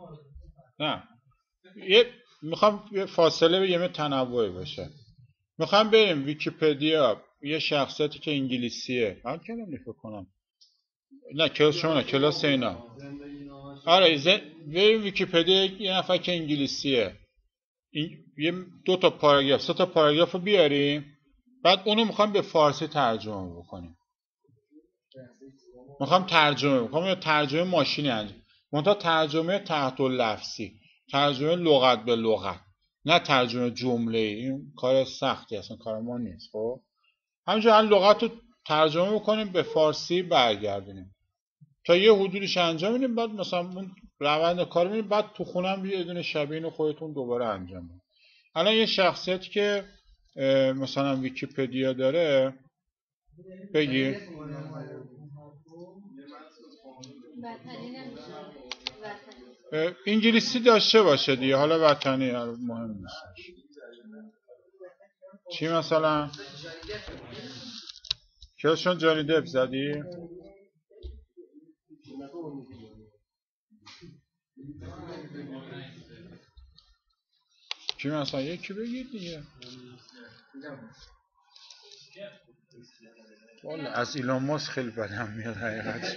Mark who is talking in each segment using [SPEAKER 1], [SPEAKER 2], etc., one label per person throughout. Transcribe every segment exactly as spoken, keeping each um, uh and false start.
[SPEAKER 1] نه یه میخوام یه فاصله بگیم تنوعی باشه. میخوام بریم ویکی‌پدیا یه شخصیتی که انگلیسیه من کردم فکر کنم نه کلاس شما نه کلاس اینا آره ز... بریم ویکی‌پدیا یه نفر که انگلیسیه این... یه دو تا پاراگراف سه تا پاراگراف رو بیاریم بعد اونو میخوام به فارسی ترجمه بکنیم. میخوام ترجمه میخوام ترجمه ماشینی انجام منتها ترجمه تحت اللفظی ترجمه لغت به لغت نه ترجمه جمله. این کار سختی اصلا کار ما نیست. خب همینجا هر لغت رو ترجمه بکنیم به فارسی برگردونیم تا یه حدودش انجام میدیم بعد مثلا اون روند کار میدیم بعد تو خونم یه دونه شبیه اینو خودتون دوباره انجام بدید. الان یه شخصیتی که مثلا ویکی‌پدیا داره بگی انگلیسی داشته باشه دیگه حالا وطنی مهم نیست. چی مثلا کیاشون جانی دپ زدی؟ چی مثلا یکی بگید دیگه والا از ایلان ماسک خیلی بدم میاد حقیقت.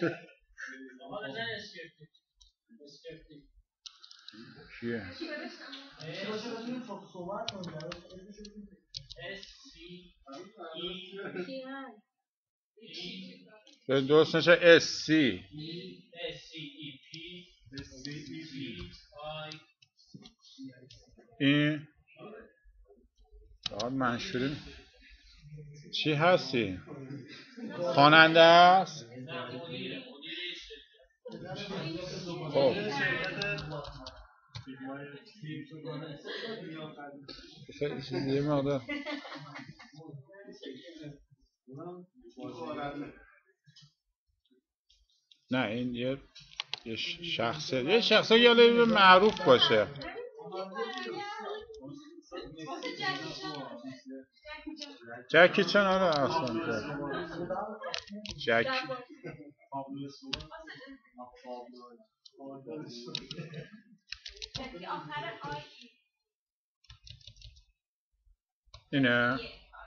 [SPEAKER 1] کیه؟ به درست نشه اس سی این آقا منشوری چی هستی؟ خواننده است؟ خب خیلی چیزی مقدار نه این یه یه شخصه یه شخصه یه لیبل معروف باشه. جکی چن آره اصلا جکی اینه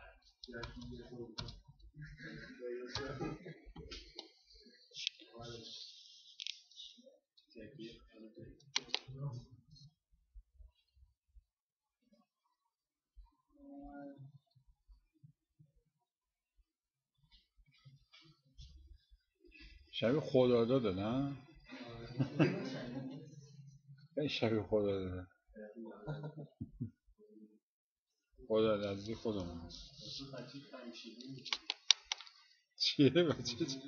[SPEAKER 1] شبیه خدا داده نه؟ این شبیه خدا داده خدا دازی خودمون چیه بچه چیه؟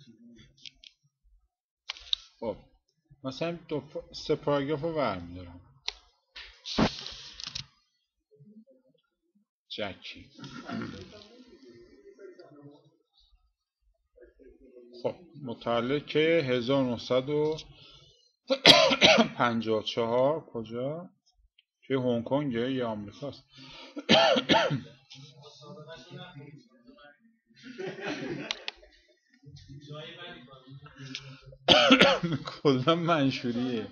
[SPEAKER 1] خب مثلا دو پ... سه پاراگراف رو برمیدارم. جکی خب متولد که هزار و نهصد و پنجاه و چهار کجا؟ توی هنگ کنگ یا آمریکاست؟ کلا منشوریه.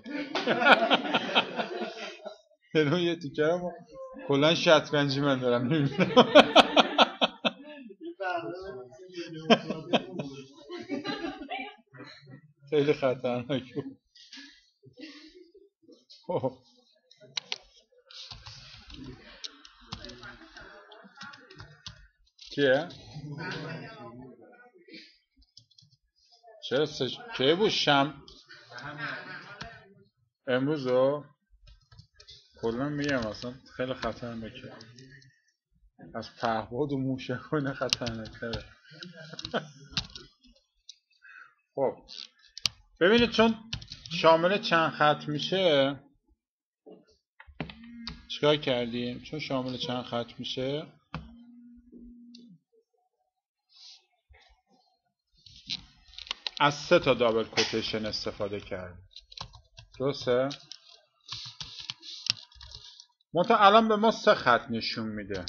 [SPEAKER 1] یعنی یه تیکه رو کلا شطرنجی من دارم میبینم. خیلی خطرناک بود. کیه؟ چرا سش... که بود شم امروز رو کلا میگم اصلا خیلی خطرناکه از پهباد و موشکانه خطرناکه. خب ببینید چون شامل چند خط میشه چیکار کردیم؟ چون شامل چند خط میشه از سه تا دابل کوتیشن استفاده کردیم. درسته؟ منتها الان به ما سه خط نشون میده.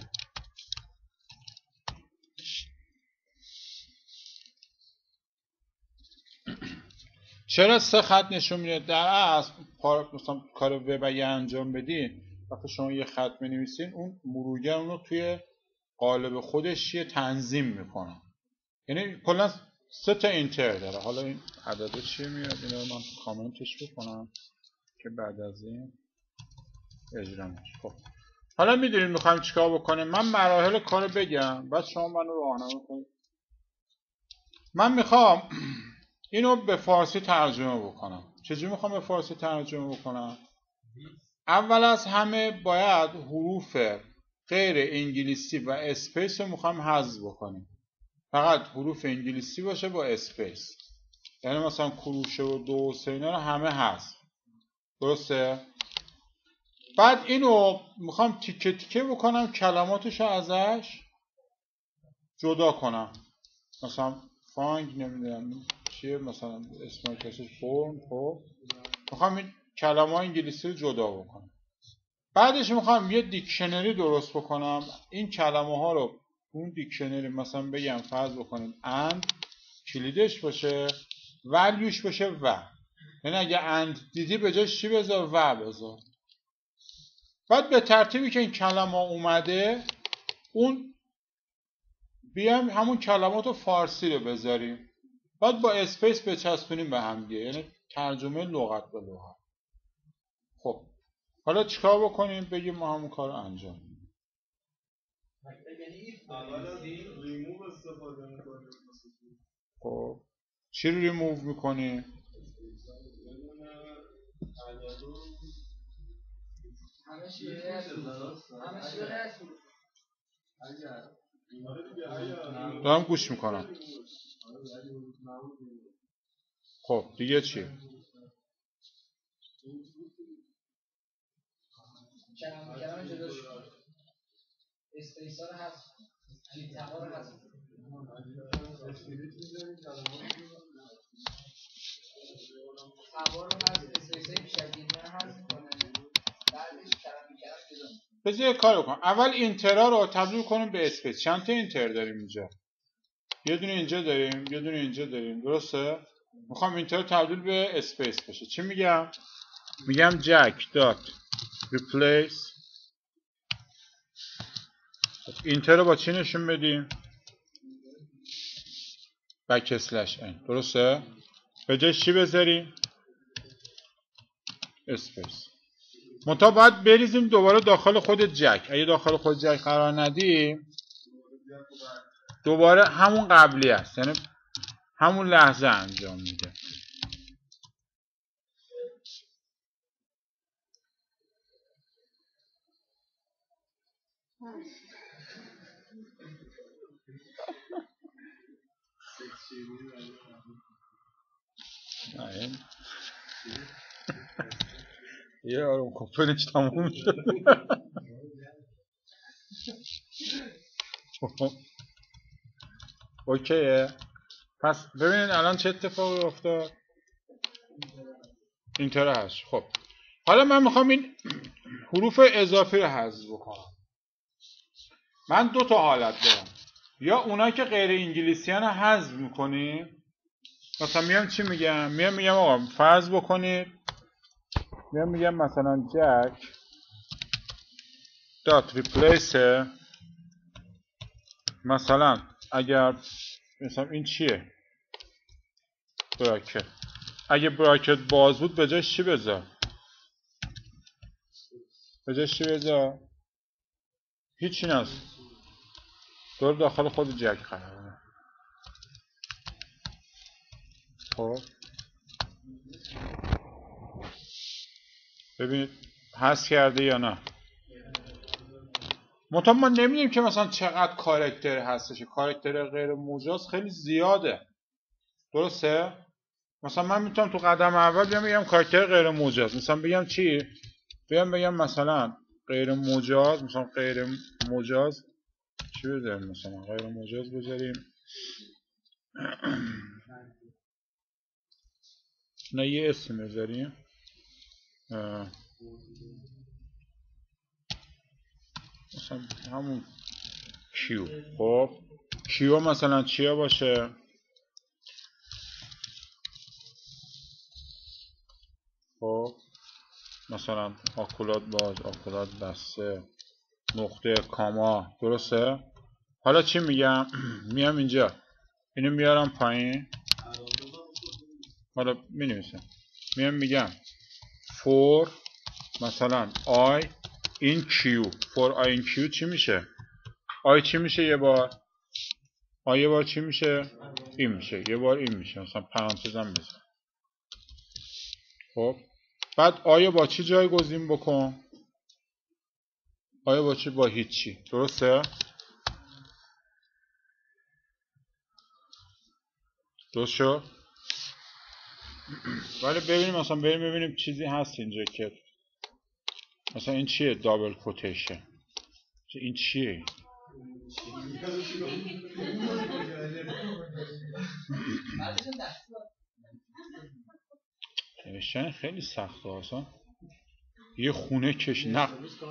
[SPEAKER 1] چرا سه خط نشون میده؟ در اصل مثلا کار وب اگه انجام بدین، وقتی شما یه خط می‌نویسین اون مرورگر اون رو توی قالب خودش یه تنظیم میکنه. یعنی کلا سه تا اینتر داره. حالا این عدد چیه میاد اینو من کامنتش بکنم که بعد از این اجرا میشه. خب حالا میدونید میخوایم چیکار بکنیم. من مراحل کارو بگم بعد شما منو راهنمایی کنید. من میخوام اینو به فارسی ترجمه بکنم. چجوری میخوام به فارسی ترجمه بکنم؟ اول از همه باید حروف غیر انگلیسی و اسپیس رو میخوام حذف بکنیم. فقط حروف انگلیسی باشه با اسپیس. یعنی مثلا کروشه و دو و سه اینا رو همه هست. درسته؟ بعد اینو میخوام تیکه تیکه بکنم، کلماتش رو ازش جدا کنم. مثلا فانگ نمیدونم چیه، مثلا اسم کسش فرم. خب میخوام این کلمه انگلیسی رو جدا بکنم. بعدش میخوام یه دیکشنری درست بکنم. این کلمه ها رو اون دیکشنری مثلا بگم فرض بکنیم اند کلیدش باشه، ولیوش باشه و. یعنی اگه اند دیدی به جاش چی بذار؟ و بذار. بعد به ترتیبی که این کلمه اومده اون بیام همون کلمات فارسی رو بذاریم. بعد با اسپیس بچسبونیم به هم دیگه. یعنی ترجمه لغت به لغت. خب حالا چیکار بکنیم؟ بگیم ما همون کار رو انجام میدیم. خب چی رو ریموو میکنیم؟ دارم گوش میکنم. خب دیگه چی؟
[SPEAKER 2] کلمه کلمه جدا شد. اسپیسا رو هست. جیتما رو هست. تبا رو هست. اسپیسای پیشگیری رو هست میکنه. بعدش کلمه کلمه جدا میکنه.
[SPEAKER 1] بذار یه کار بکنم. اول اینترا رو تبدیل کنیم به اسپیس. چند تا اینتر داریم اینجا؟ یه دونه اینجا داریم، یه دونه اینجا داریم. درسته؟ میخوام اینتر تبدیل به اسپیس بشه. چی میگم؟ میگم jack dot replace. اینتر رو با چی نشون بدیم؟ بک اسلش n. درسته؟ به جای چی بذاریم؟ اسپیس. منتها باید بریزیم دوباره داخل خود جک. اگه داخل خود جک قرار ندیم دوباره همون قبلی است. یعنی همون لحظه انجام میده. یه آرم کپنش تموم شد. اوکیه. پس ببینید الان چه اتفاقی افتاد. اینطور هست. خب حالا من میخوام این حروف اضافی رو حذف بکنم. من دو تا حالت دارم. یا اونایی که غیر انگلیسیان رو حذف میکنیم. مثلا میام چی میگم؟ میام میگم آقا فرض بکنید میام میگم مثلا jack dot replace. مثلا اگر مثلا این چیه؟ براکت. اگه براکت باز بود به جاش چی بذار؟ به جاش چی بذار؟ هیچی نست. دور داخل خود جک قراره. خب ببینید حذف کرده یا نه. منتها ما نمیدونیم که مثلا چقدر کاراکتر هستش. کاراکتر غیر مجاز خیلی زیاده. درسته؟ مثلا من میتونم تو قدم اول بیام بگم کاراکتر غیر مجاز. مثلا بگم چی؟ بیام بگم مثلا غیر مجاز. مثلا غیر مجاز چی بذاریم؟ مثلا غیر مجاز بذاریم نه یه اسم بذاریم مثلا همون کیو. خب کیو مثلا چیا باشه؟ خب مثلا آکولاد باز، آکولاد بسته، نقطه کاما. درسته؟ حالا چی میگم؟ میام اینجا اینو میارم پایین. حالا می نویسم میام میگم for مثلا I in Q. for I in Q چی میشه؟ I چی میشه یه بار؟ I یه بار چی میشه؟ این میشه. یه بار این میشه. مثلا پرانتزم بزن. خب بعد آیا با چی جایگزین بکن؟ آیا با چی؟ با هیچی. درسته؟ درست شد؟ ولی ببینیم مثلا بریم ببینیم چیزی هست اینجا که مثلا این چیه؟ دابل کوتیشن. این چیه؟ نوشتن خیلی سخته اصلا. یه خونه کش نق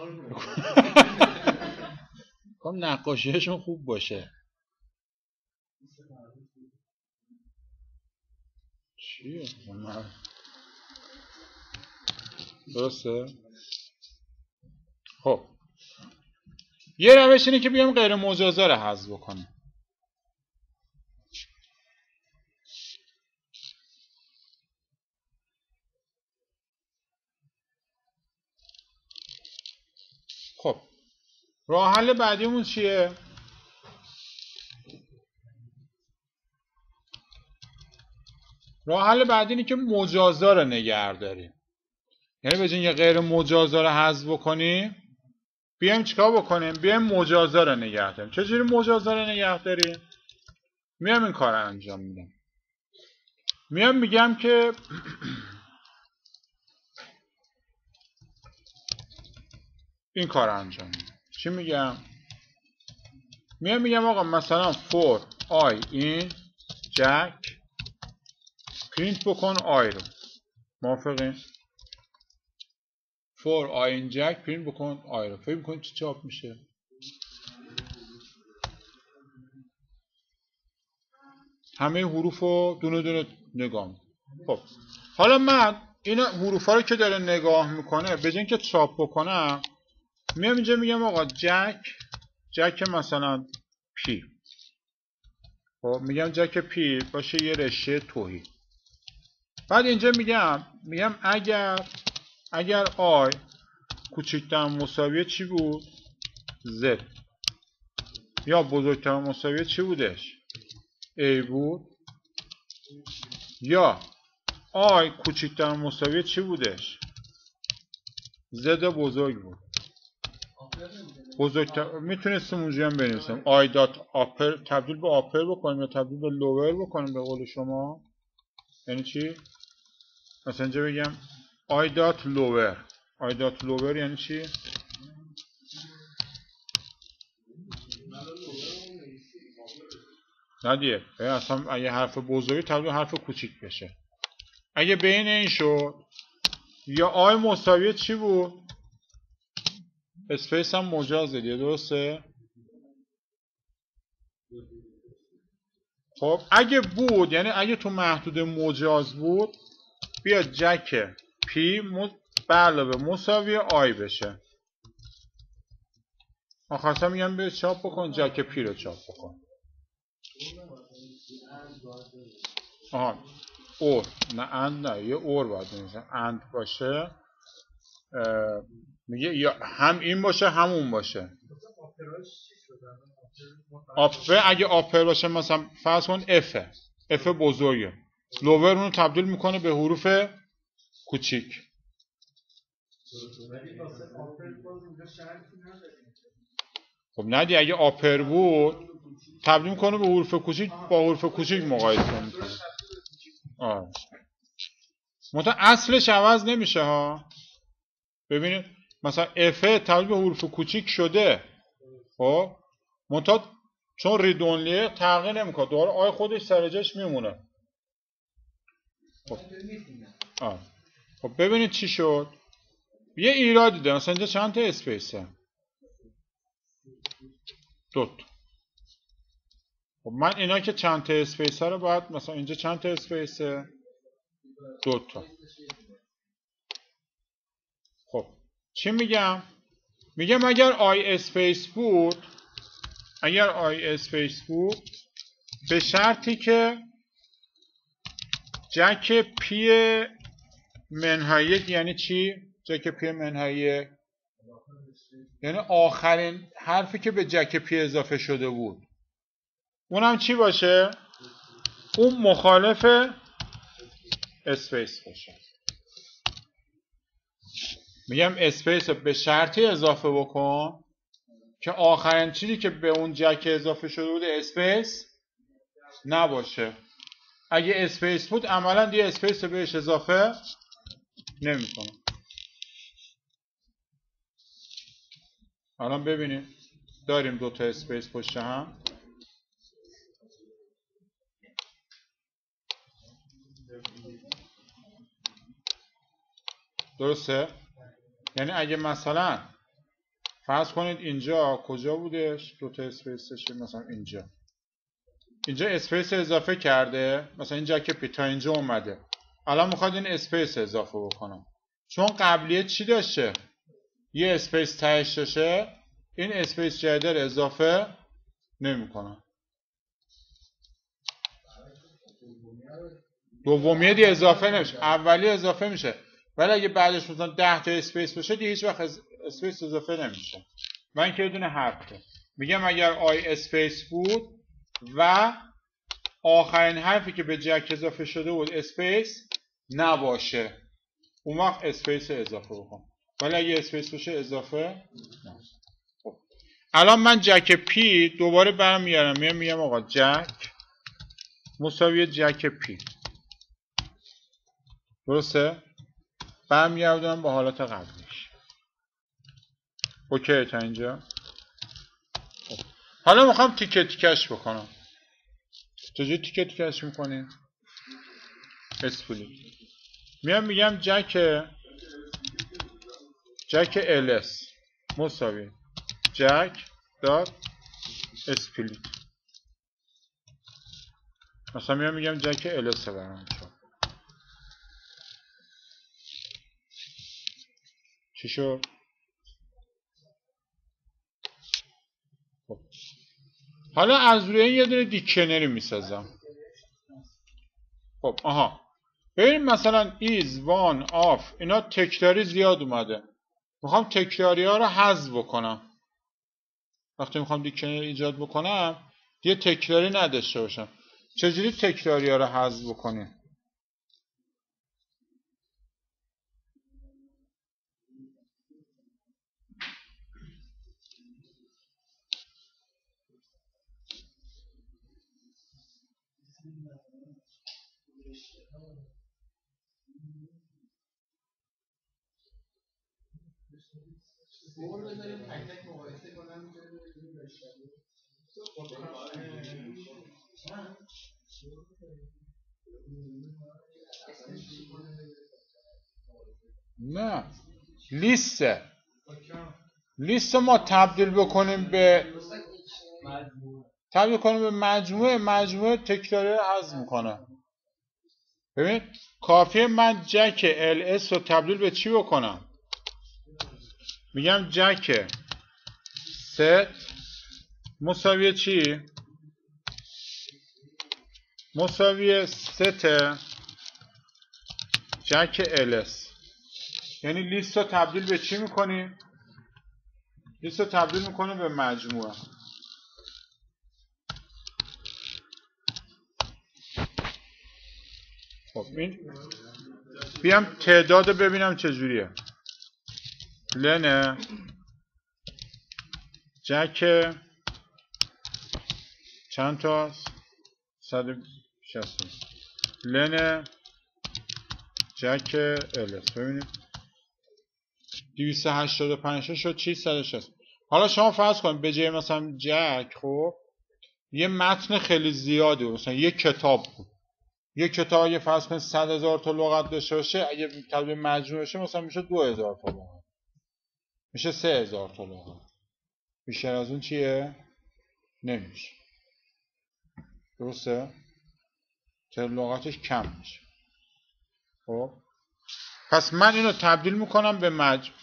[SPEAKER 1] کام نقاشیشون خوب باشه. چیه؟ درسته؟ خب یه روش اینه که بیام غیر مجازا رو حذف بکنم. خب راه حل بعدیمون چیه؟ راه حل بعدی اینه که مجازا رو نگه داریم. یعنی به جای یه غیر مجازا رو حذف بکنیم بیایم چیکار بکنیم؟ بیایم مجازا رو نگه داریم. چجوری مجازا رو نگه داریم؟ میام این کار رو انجام میدم. میام میگم که این کار رو انجام میدم. چی میگم؟ میام میگم آقا مثلا for I in jack پرینت بکن I رو. موافقین؟ for I in jack پرینت بکن I رو. فکر میکنید چی چاپ میشه؟ همه حروف رو دونه دونه نگاه میکنم. خب حالا من این حروف ها رو که داره نگاه میکنه به جای اینکه چاپ بکنم میام اینجا میگم آقا جک جک مثلا پی. خب میگم جک پی باشه یه رشته توهی. بعد اینجا میگم میگم اگر اگر آی کوچکتر مساوی چی بود؟ زد. یا بزرگتر مساوی چی بودش؟ ای بود. یا آی کوچکتر مساوی چی بودش؟ زد بزرگ بود. بزرگتر میتونستیم اونجا هم بنویسیم آی دات آپر تبدیل به آپر بکنیم یا تبدیل به لوور بکنیم به قول شما. یعنی چی؟ مثلا اینجا بگم آی دات لوور. آی دات لوور یعنی چی؟ نه دیگه اصلا اگه حرف بزرگی تبدیل به حرف کوچیک بشه. اگه بین این شد یا آی مساوی چی بود؟ اسپیس هم مجازه دیگه. درسته؟ خب اگه بود یعنی اگه تو محدود مجاز بود بیا جک پی به علاوه مساوی آی بشه. آخرسا میگم بیا چاپ بکن جک پی رو چاپ بکن. آها اور نه اند نه یه اور باید بنویسم. اند باشه میگه یا هم این باشه هم اون باشه. آپر اگه آپر باشه مثلا فرض کن اف اف بزرگه لوور اونو تبدیل میکنه به حروف کوچیک. خب ندی اگه آپر بود تبدیل میکنه به حروف کوچیک با حروف کوچیک مقایسه میکنه. آه مثلا اصلش عوض نمیشه ها. ببینید مثلا اف تبدیل به حروف کوچیک شده. خب منتها چون ریدونلیه تغییر نمیکنه دوباره آی خودش سر جاش میمونه. خب آه. خب ببینید چی شد. یه ایرادی داره. مثلا اینجا چند تا اسپیسه؟ دو تا. خب من اینا که چند تا اسپیسه رو باید مثلا اینجا چند تا اسپیسه؟ دو تا. خب چی میگم؟ میگم اگر آی اسپیس بود، اگر آی اسپیس بود به شرطی که جک پی منحنی یعنی چی؟ جک پی منحنی یعنی آخرین حرفی که به جک پی اضافه شده بود اونم چی باشه؟ اون مخالف اسپیس باشه. میگم اسپیس رو به شرطی اضافه بکن که آخرین چیزی که به اون جک اضافه شده بود اسپیس نباشه. اگه اسپیس بود عملا دیگه اسپیس رو بهش اضافه نمی‌کنم. الان ببینید داریم دو تا اسپیس پشت هم. درسته؟ یعنی اگه مثلا فرض کنید اینجا کجا بودش؟ دو تا اسپیس داشتیم مثلا اینجا. اینجا اسپیس اضافه کرده، مثلا این جک پی تا اینجا اومده. الان میخواد این اسپیس اضافه بکنم. چون قبلیه چی داشته؟ یه اسپیس تهش داشته، این اسپیس جدید رو اضافه نمی‌کنم. دومیه دی اضافه نمیشه، اولی اضافه میشه. ولی اگه بعدش مثلا ده تا اسپیس باشه دیگه هیچ وقت اسپیس اضافه نمیشه. من که بدون حرفه میگم اگر آی اسپیس بود و آخرین حرفی که به جک اضافه شده بود اسپیس نباشه، اون وقت اسپیس اضافه بکن. ولی اگه اسپیس باشه اضافه نمیشه. خب الان من جک پی دوباره برمیارم میام میگم آقا جک مساوی جک پی. درسته؟ برمیگردم به حالت قبلیش. اوکی تا اینجا. خب. حالا میخوام تیکه تیکش بکنم. چجوری تیکه تیکش میکنیم؟ اسپلیت. میام میگم جک جک ls مساوی جک دات اسپلیت. مثلا میام میگم جک ls برام شد. چی شد؟ خب. حالا از روی این یه دونه دیکشنری میسازم. خب آها ببین مثلا ایز وان آف اینا تکراری زیاد اومده. میخوام تکراری ها رو حذف بکنم. وقتی میخوام دیکشنری ایجاد بکنم یه تکراری نداشته باشم. چجوری تکراری ها رو حذف بکنیم؟ نه لیسته لیست ما تبدیل بکنیم به تبدیل کنیم به مجموعه مجموعه تکراری رو حذف میکنه. ببین کافیه من جک ls رو تبدیل به چی بکنم؟ میگم جک ست مساوی چی؟ مساوی ست جک ls. یعنی لیست رو تبدیل به چی میکنیم؟ لیست رو تبدیل میکنیم به مجموعه. خب این بیام تعداد رو ببینم چجوریه. لن جک چند تا صد و شصت لن جک ls. ببینید دویست و هشتاد و پنج شد چی؟ صد و شصت. حالا شما فرض کنید به جای مثلا جک خب یه متن خیلی زیادی بود، مثلا یه کتاب بود. یه کتاب اگه فرض کنید صد هزار تا لغت داشته باشه اگه تبدیل مجموع بشه مثلا میشه دو هزار تا لغت. میشه سه هزار تا لغت. بیشتر از اون چیه؟ نمیشه. درسته؟ تعداد لغتش کم میشه. خب پس من اینو تبدیل میکنم به مجموع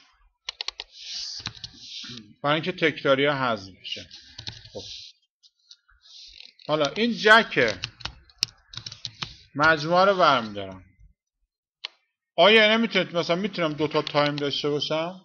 [SPEAKER 1] برای اینکه تکراری ها حذف بشه. خب حالا این جک مجموعه رو برمیدارم. آیا نمیتونید مثلا میتونم دوتا تایم داشته باشم؟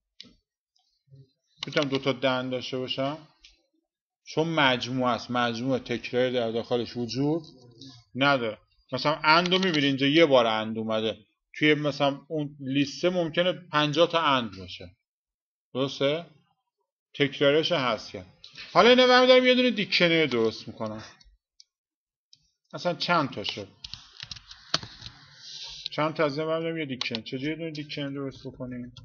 [SPEAKER 1] میتونم دوتا دن داشته باشم؟ چون مجموعه است، مجموعه تکراری در داخلش وجود نداره. مثلا اند رو میبینید اینجا یه بار اند اومده، توی مثلا اون لیسته ممکنه پنجاه تا اند باشه، درسته؟ تکراریش هست کرد. حالا اینو برمیدارم یه دونه دیکشنری درست میکنم. مثلا چند تا شد؟ چند تا از این برمیدارم یه دیکشنری. چجوری یه دونه دیکشنری درست بکنیم؟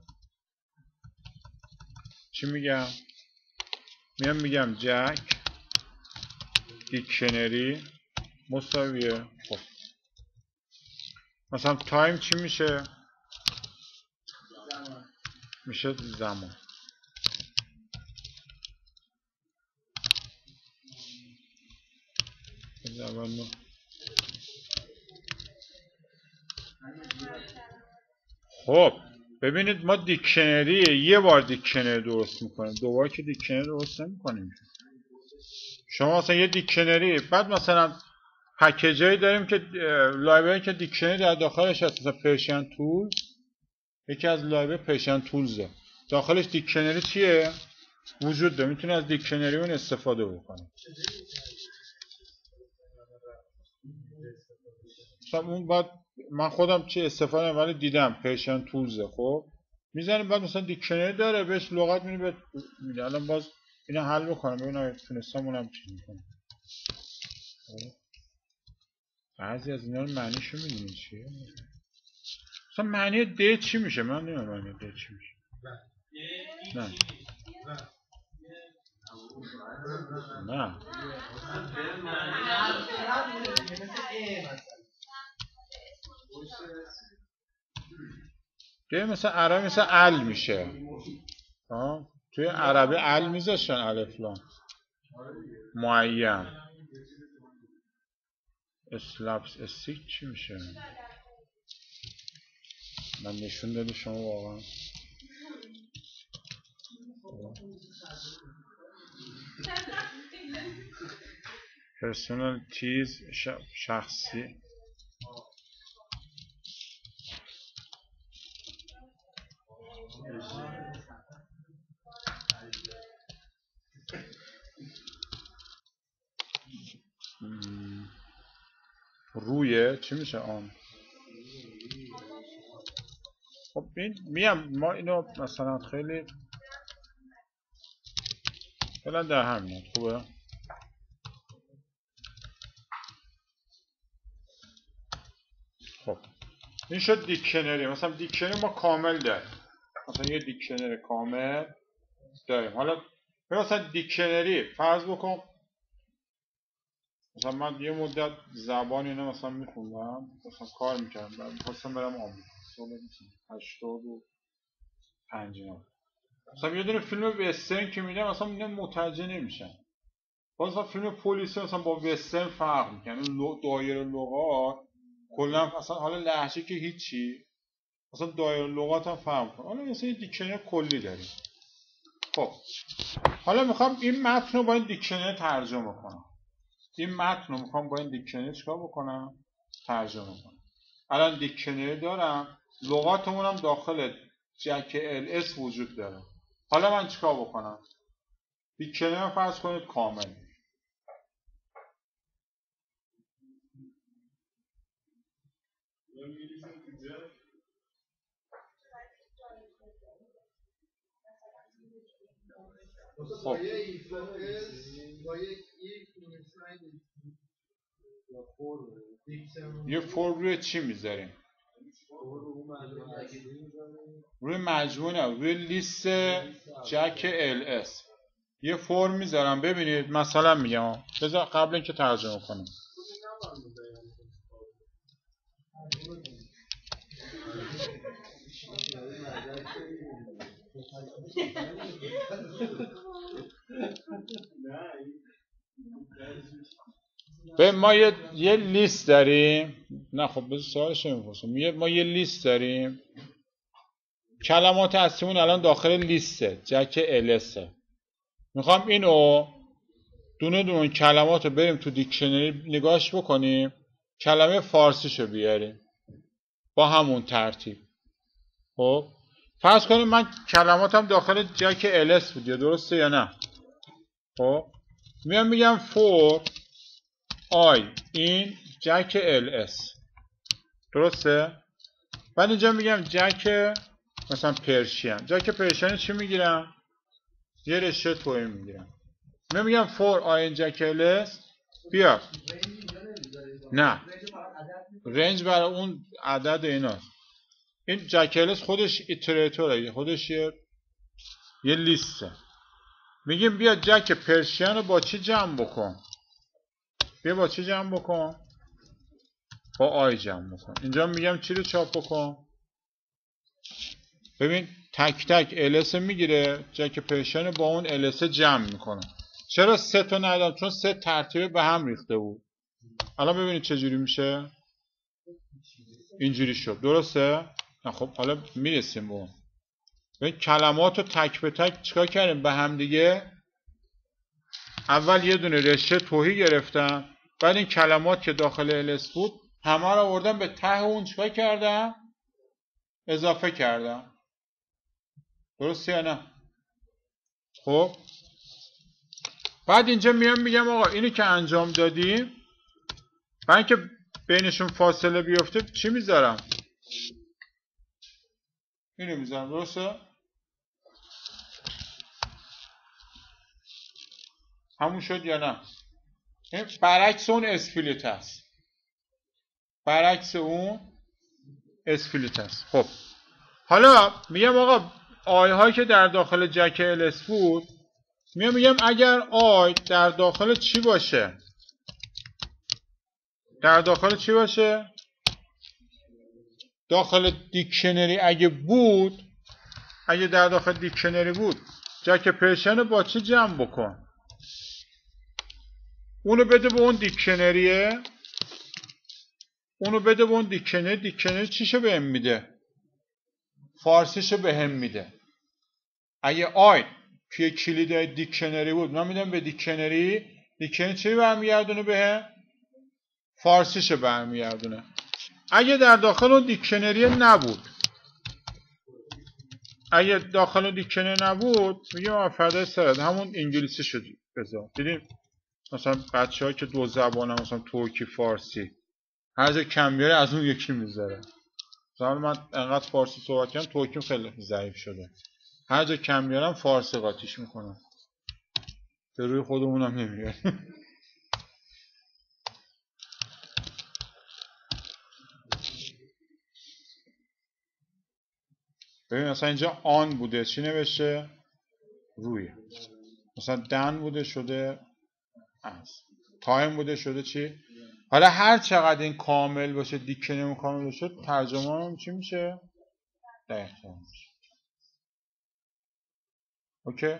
[SPEAKER 1] چی میگم؟ میام میگم جک دیکشنری مساویه. خب مثلا تایم چی میشه؟
[SPEAKER 2] زمان.
[SPEAKER 1] میشه زمان. زمان خب ببینید ما دیکشنری یه بار دیکشنری درست میکنیم، دوبار که دیکشنری درست نمیکنیم. شما مثلا یه دیکشنری، بعد مثلا پکیجایی داریم که لایبرری که دیکشنری در داخلش هست، مثلا پرشین تول، یکی از لایبرری پرشین تولزه، داخلش دیکشنری چیه؟ وجود داره، میتونی از دیکشنری اون استفاده بکنی. مثلا اون بعد من خودم چه استفاده ولی دیدم پرشین تولزه. خب میزنیم بعد مثلا دیکشنری داره بهش لغت میده میده. الان باز اینو حل بکنم ببینم تونستم اونم چیز میکنم. بعضی از اینا رو معنیشو میدونی چیه؟ مثلا معنی د چی میشه؟ من نمیدونم معنی د چی میشه. نه نه د مثلا عربی مثلا ال میشه. ها توی عربی ال میذاشتن الف لام معین. اسلپس استیک چی میشه؟ من نشون دادی شما واقعا. پرسونال چیز شخصی. روی چی میشه آن؟ خب این میم ما اینو مثلا خیلی فعلا در همین خوبه. خب این شد دیکشنری. مثلا دیکشنری ما کامل داریم، مثلا یه دیکشنری کامل داریم. حالا مثلا دیکشنری فرض بکن مثلا من یه مدت زبان اینا مثلا میخوندم، مثلا کار میکردم، بعد میخواستم برم آمریکا سال هشتاد و پنج اینا. مثلا یه دونه فیلم وسترن که میدم مثلا اینا متوجه نمیشن. باز مثلا فیلم پلیسی مثلا با وسترن فرق میکنه. دایره لغات کلا مثلا حالا لهجه که هیچی، مثلا دایره لغات هم فرق میکنه. حالا مثلا یه دیکشنری کلی داریم. خب حالا میخوام این متن رو با این دیکشنری ترجمه کنم. این متن رو میخوام با این دیکشنری چیکار بکنم؟ ترجمه کنم. الان دیکشنری دارم، لغاتمون هم داخل جک ال اس وجود داره. حالا من چیکار بکنم؟ دیکشنری رو فرض کنید کامل. خب یه فور روی چی میذاریم؟ روی مجموعه نه، روی لیست جک ال اس یه فور میذارم. ببینید مثلا میگم بذار قبل اینکه ترجمه کنم. به ما یه, یه لیست داریم نه خب بذار سوالش نمیپرسم. میگه ما یه لیست داریم، کلمات اصلیمون الان داخل لیسته، جک السه. میخوام اینو دونه دونه کلمات رو بریم تو دیکشنری نگاش بکنیم، کلمه فارسیشو بیاریم با همون ترتیب. خب فرض کنیم من کلماتم داخل جک الس بود، درسته یا نه؟ خب میام میگم for I in جک ls، درسته؟ بعد اینجا میگم جک مثلا پرشین. جک پرشین چی میگیرم؟ یه رشته توی میگیرم. من میگم for I in جک ls بیا. نه رنج برای اون عدد ایناست. این جک الس خودش ایتریتوره، خودش یه یه لیسته. میگیم بیا جک پرشین رو با چی جمع بکن؟ بیا با چی جمع بکن؟ با آی جمع بکن. اینجا میگم چی رو چاپ بکن؟ ببین تک تک الس میگیره، جک پرشین رو با اون الس جمع میکنه. چرا سه تا ندادم؟ چون سه ترتیبه به هم ریخته بود. الان ببینید چه جوری میشه. اینجوری شد، درسته؟ نه خب حالا میرسیم به اون. ببین کلمات رو تک به تک چیکار کردیم به هم دیگه؟ اول یه دونه رشته توهی گرفتم، بعد این کلمات که داخل الس بود همه رو آوردم به ته اون چیکار کردم؟ اضافه کردم. درسته یا نه؟ خب بعد اینجا میام میگم آقا اینو که انجام دادیم، برای اینکه بینشون فاصله بیفته چی میذارم؟ اینو میذارم، درسته؟ همون شد یا نه؟ این برعکس اون اسپلیت هست. برعکس اون اسپلیت هست. خب حالا میگم آقا آی هایی که در داخل جک الس بود، میام میگم اگر آی در داخل چی باشه؟ در داخل چی باشه؟ داخل دیکشنری اگه بود، اگه در داخل دیکشنری بود، جک پرشین رو با چی جمع بکن؟ اونو بده به اون دیکشنریه، اونو بده به اون دیکشنری. دیکشنری چیشو بهم میده؟ فارسیشو بهم میده. اگه آی توی کلید دیکشنری بود، من میدم به دیکشنری، دیکشنری چی برمیگردونه بهم؟ فارسیشو برمیگردونه. اگه در داخل اون دیکشنری نبود، اگه داخل اون دیکشنری نبود، میگم فردای سرد همون انگلیسی شدی بذار. دیدیم مثلا بچه ها که دو زبان هم، مثلا ترکی فارسی، هر جا کم بیاره از اون یکی میذاره. مثلا من انقدر فارسی صحبت کردم ترکیم خیلی ضعیف شده، هر جا کم بیارم فارسی قاطیش میکنم، به روی خودمونم نمیاره. ببین مثلا اینجا آن بوده چی نوشته؟ روی. مثلا دن بوده شده از. تایم بوده شده چی؟ حالا هر چقدر این کامل باشه، دیکشنری کامل باشه، ترجمه هم چی میشه؟ دقیق میشه. اوکی؟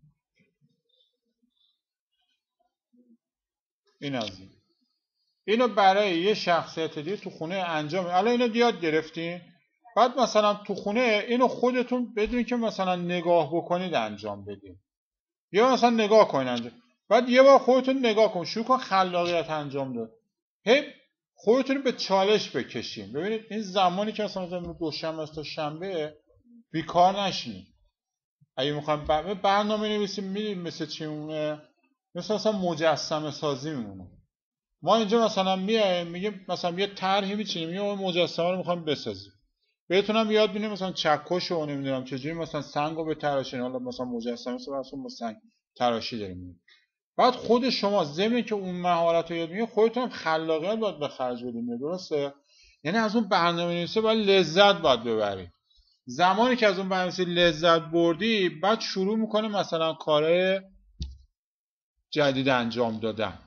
[SPEAKER 1] این از این. اینو برای یه شخصیت دیگه تو خونه انجام. الان اینو یاد گرفتین، بعد مثلا تو خونه اینو خودتون بدون که مثلا نگاه بکنید انجام بدین، یا مثلا نگاه کنید انجام، بعد یه بار خودتون نگاه کن، شروع کن خلاقیت انجام داد. هی خودتون به چالش بکشین. ببینید این زمانی که مثلا دوشنبه تا شنبه بیکار نشین. اگه میخوایم برنامه نویسیم میریم مثل چی مونه؟ مثل مثلا مجسمه سازی میمونه. ما اینجا مثلا میایم میگیم مثلا یه طرحی میچینیم، یه مجسمه رو میخوایم بسازیم. بهتونم یاد میدیم مثلا چکش رو نمیدونم چجوری مثلا سنگو به تراشین، حالا مثلا مجسمه سازی با سنگ تراشی داریم. بعد خود شما ضمن که اون مهارت رو یاد میگیرید، خودتون هم خلاقیت باید به خرج بدید، درسته؟ یعنی از اون برنامه‌نویسی باید لذت باید ببرید. زمانی که از اون برنامه‌نویسی لذت بردی، بعد شروع میکنه مثلا کارهای جدید انجام دادن.